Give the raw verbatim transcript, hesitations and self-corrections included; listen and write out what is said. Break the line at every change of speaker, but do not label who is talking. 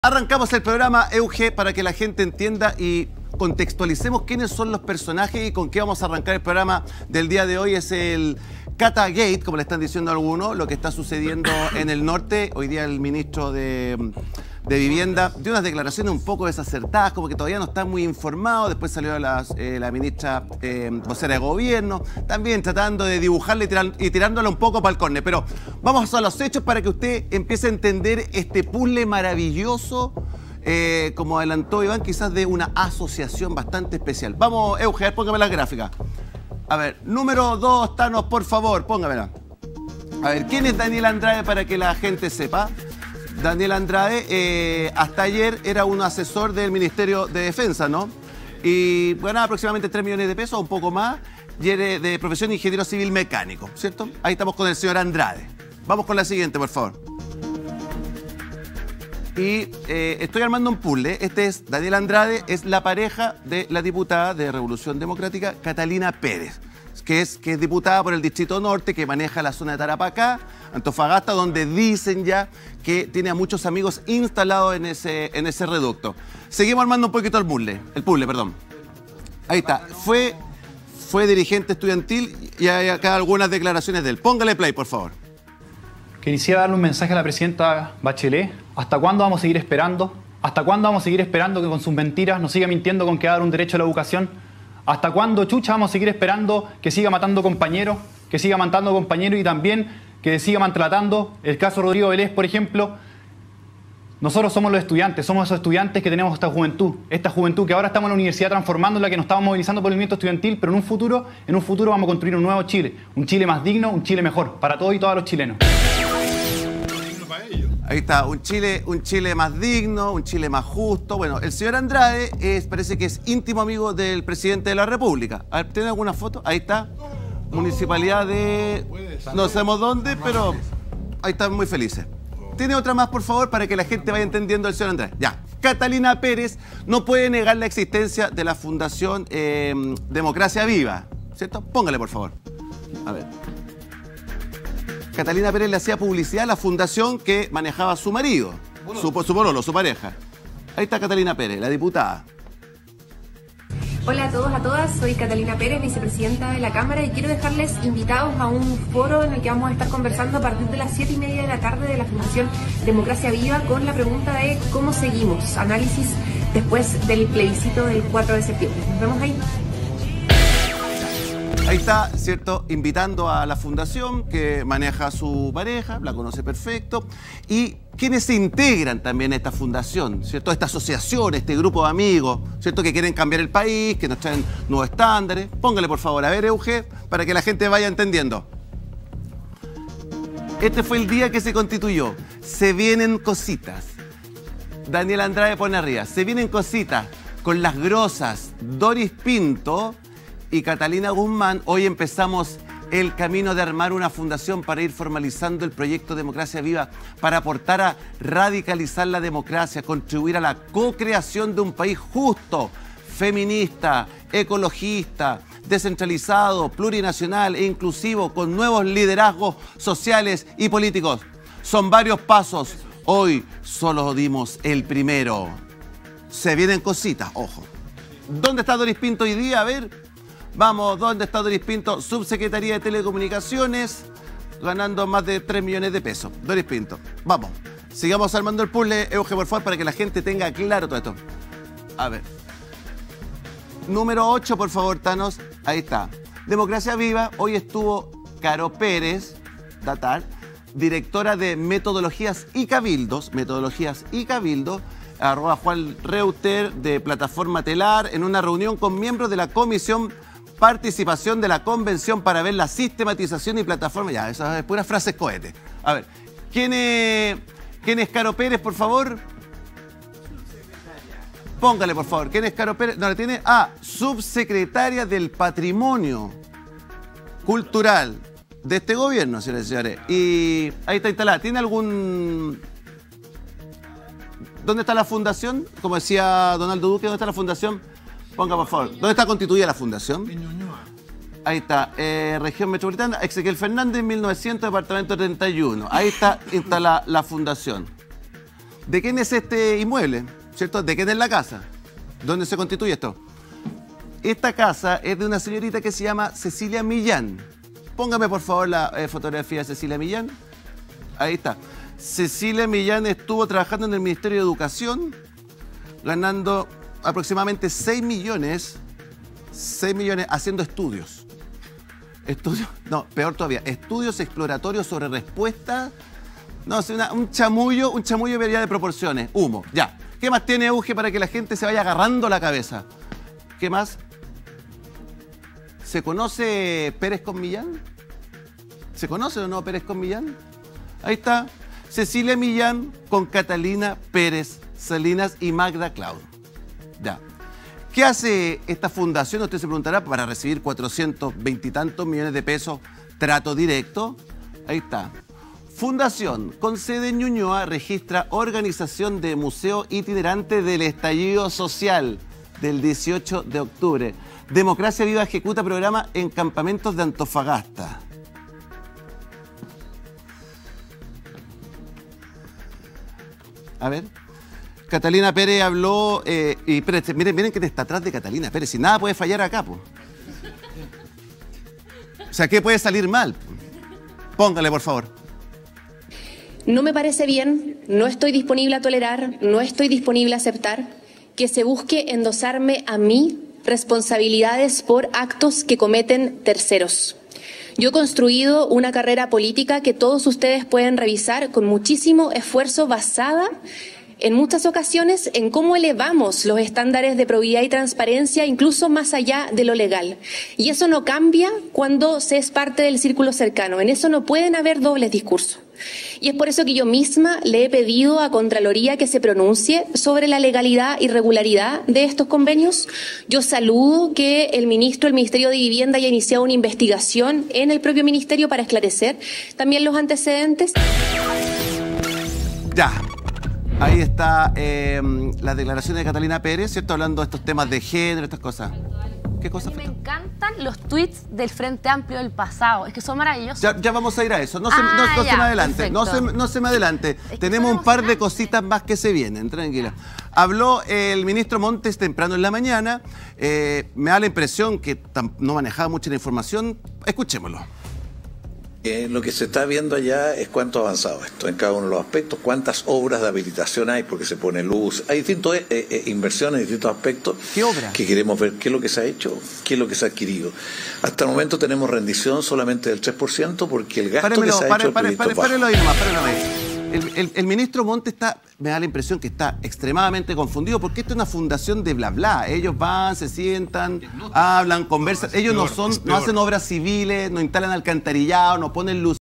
Arrancamos el programa Euge para que la gente entienda y contextualicemos quiénes son los personajes y con qué vamos a arrancar el programa del día de hoy. Es el Cata Gate, como le están diciendo algunos, lo que está sucediendo en el norte. Hoy día el ministro de, de Vivienda dio unas declaraciones un poco desacertadas, como que todavía no está muy informado. Después salió la, eh, la ministra eh, vocera de gobierno, también tratando de dibujarle y, tirar, y tirándola un poco para el córner. Pero vamos a los hechos para que usted empiece a entender este puzzle maravilloso. Eh, como adelantó Iván, quizás de una asociación bastante especial. Vamos, Euge, póngame la gráfica. A ver, número dos, Thanos, por favor, póngamela. A ver, ¿quién es Daniel Andrade para que la gente sepa? Daniel Andrade, eh, hasta ayer era un asesor del Ministerio de Defensa, ¿no? Y ganaba aproximadamente tres millones de pesos, un poco más, y era de profesión ingeniero civil mecánico, ¿cierto? Ahí estamos con el señor Andrade. Vamos con la siguiente, por favor. Y eh, estoy armando un puzzle. Este es Daniel Andrade, es la pareja de la diputada de Revolución Democrática, Catalina Pérez, que es, que es diputada por el Distrito Norte, que maneja la zona de Tarapacá, Antofagasta, donde dicen ya que tiene a muchos amigos instalados en ese, en ese reducto. Seguimos armando un poquito el puzzle, el puzzle, perdón. Ahí está. Fue, fue dirigente estudiantil y hay acá algunas declaraciones de él. Póngale play, por favor.
Quisiera darle un mensaje a la presidenta Bachelet. ¿Hasta cuándo vamos a seguir esperando? ¿Hasta cuándo vamos a seguir esperando que con sus mentiras nos siga mintiendo con que va a dar un derecho a la educación? ¿Hasta cuándo, chucha, vamos a seguir esperando que siga matando compañeros? Que siga matando compañeros y también que siga maltratando. El caso Rodrigo Vélez, por ejemplo. Nosotros somos los estudiantes, somos esos estudiantes que tenemos esta juventud. Esta juventud que ahora estamos en la universidad transformándola, que nos estamos movilizando por el movimiento estudiantil, pero en un futuro, en un futuro vamos a construir un nuevo Chile. Un Chile más digno, un Chile mejor, para todos y todas los chilenos.
Ahí está, un Chile, un Chile más digno, un Chile más justo. Bueno, el señor Andrade es, parece que es íntimo amigo del presidente de la República. A ver, ¿tiene alguna foto? Ahí está. Municipalidad de... no sabemos dónde, pero ahí están muy felices. ¿Tiene otra más, por favor, para que la gente vaya entendiendo al señor Andrade? Ya. Catalina Pérez no puede negar la existencia de la Fundación eh, Democracia Viva, ¿cierto? Póngale, por favor. A ver. Catalina Pérez le hacía publicidad a la fundación que manejaba su marido, su, su pololo, su pareja. Ahí está Catalina Pérez, la diputada.
Hola a todos, a todas, soy Catalina Pérez, vicepresidenta de la Cámara, y quiero dejarles invitados a un foro en el que vamos a estar conversando a partir de las siete y media de la tarde de la Fundación Democracia Viva con la pregunta de cómo seguimos, análisis después del plebiscito del cuatro de septiembre. Nos vemos ahí.
Ahí está, ¿cierto? Invitando a la fundación que maneja a su pareja, la conoce perfecto, y quienes se integran también a esta fundación, ¿cierto? Esta asociación, este grupo de amigos, ¿cierto? Que quieren cambiar el país, que nos traen nuevos estándares. Póngale, por favor, a ver, Euge, para que la gente vaya entendiendo. Este fue el día que se constituyó. Se vienen cositas. Daniel Andrade pone arriba. Se vienen cositas con las grosas Doris Pinto y Catalina Guzmán. Hoy empezamos el camino de armar una fundación para ir formalizando el proyecto Democracia Viva, para aportar a radicalizar la democracia, contribuir a la co-creación de un país justo, feminista, ecologista, descentralizado, plurinacional e inclusivo, con nuevos liderazgos sociales y políticos. Son varios pasos. Hoy solo dimos el primero. Se vienen cositas, ojo. ¿Dónde está Doris Pinto hoy día? A ver. Vamos, ¿dónde está Doris Pinto? Subsecretaría de Telecomunicaciones, ganando más de tres millones de pesos. Doris Pinto. Vamos, sigamos armando el puzzle, Euge, por favor, para que la gente tenga claro todo esto. A ver. Número ocho, por favor, Thanos. Ahí está. Democracia Viva. Hoy estuvo Caro Pérez, Datar, directora de Metodologías y Cabildos, Metodologías y Cabildos, arroba Juan Reuter, de Plataforma Telar, en una reunión con miembros de la Comisión Participación de la Convención para ver la sistematización y plataforma. Ya, esas es puras frases cohetes. A ver, ¿quién es, ¿quién es Caro Pérez, por favor? Póngale, por favor. ¿Quién es Caro Pérez? No, le tiene. Ah, subsecretaria del Patrimonio Cultural de este gobierno, señores y señores. Y ahí está instalada. ¿Tiene algún... ¿Dónde está la fundación? Como decía Donaldo Duque, ¿dónde está la fundación? Ponga, por favor. ¿Dónde está constituida la fundación? Ahí está. Eh, Región Metropolitana, Ezequiel Fernández, mil novecientos, departamento treinta y uno. Ahí está instalada la fundación. ¿De quién es este inmueble? ¿Cierto? ¿De quién es la casa? ¿Dónde se constituye esto? Esta casa es de una señorita que se llama Cecilia Millán. Póngame por favor la eh, fotografía de Cecilia Millán. Ahí está. Cecilia Millán estuvo trabajando en el Ministerio de Educación, ganando aproximadamente seis millones, seis millones haciendo estudios. Estudios, no, peor todavía, estudios exploratorios sobre respuestas. No, es una, un chamullo, un chamullo de de proporciones. Humo, ya. ¿Qué más tiene Euge para que la gente se vaya agarrando la cabeza? ¿Qué más? ¿Se conoce Pérez con Millán? ¿Se conoce o no Pérez con Millán? Ahí está. Cecilia Millán con Catalina Pérez Salinas y Magda Cloud. Ya. ¿Qué hace esta fundación? Usted se preguntará, para recibir cuatrocientos veinte y tantos millones de pesos, trato directo. Ahí está. Fundación, con sede en Ñuñoa, registra organización de museo itinerante del estallido social del dieciocho de octubre. Democracia Viva ejecuta programa en campamentos de Antofagasta. A ver. Catalina Pérez habló, eh, y espérense, miren, miren que está atrás de Catalina Pérez, si nada puede fallar acá, po. O sea, ¿qué puede salir mal? Póngale, por favor.
No me parece bien, no estoy disponible a tolerar, no estoy disponible a aceptar que se busque endosarme a mí responsabilidades por actos que cometen terceros. Yo he construido una carrera política que todos ustedes pueden revisar con muchísimo esfuerzo, basada en muchas ocasiones en cómo elevamos los estándares de probidad y transparencia incluso más allá de lo legal. Y eso no cambia cuando se es parte del círculo cercano. En eso no pueden haber dobles discursos. Y es por eso que yo misma le he pedido a Contraloría que se pronuncie sobre la legalidad y regularidad de estos convenios. Yo saludo que el ministro del Ministerio de Vivienda haya iniciado una investigación en el propio ministerio para esclarecer también los antecedentes.
Ya. Ahí está eh, la declaración de Catalina Pérez, ¿cierto? Hablando de estos temas de género, estas cosas. ¿Qué cosas?
Me encantan los tweets del Frente Amplio del pasado. Es que son maravillosos.
Ya, ya vamos a ir a eso. No se,
ah,
no, no
ya,
se me adelante. No se,
perfecto.
no se me adelante.
Es
Tenemos un par de cositas más que se vienen. Tranquila. Habló el ministro Montes temprano en la mañana. Eh, me da la impresión que no manejaba mucha la información. Escuchémoslo.
Eh, lo que se está viendo allá es cuánto ha avanzado esto en cada uno de los aspectos, cuántas obras de habilitación hay, porque se pone luz, hay distintas eh, eh, inversiones, distintos aspectos.
¿Qué obra?
Que queremos ver qué es lo que se ha hecho, qué es lo que se ha adquirido. Hasta el momento tenemos rendición solamente del tres por ciento porque el gasto
Párenmelo,
que se ha
pare,
hecho...
pare,
el
pare, párelo ahí nomás, párelo ahí. El, el, el ministro Montes está, me da la impresión que está extremadamente confundido porque esto es una fundación de bla bla. Ellos van, se sientan, hablan, conversan. Ellos no son, no hacen obras civiles, no instalan alcantarillado, no ponen luz.